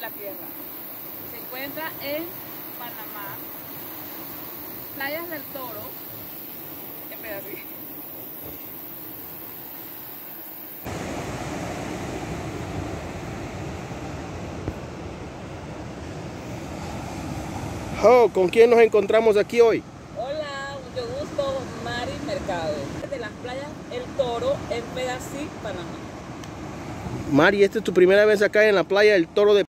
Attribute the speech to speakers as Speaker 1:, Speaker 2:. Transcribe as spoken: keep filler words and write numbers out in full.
Speaker 1: la tierra. Se encuentra en Panamá, Playas del Toro, en Pedacito.
Speaker 2: Oh, ¿con quién nos encontramos aquí hoy?
Speaker 1: Hola, mucho gusto, Mari Mercado. De las playas El Toro, en Pedacito, Panamá.
Speaker 2: Mari, esta es tu primera vez acá en la playa del Toro de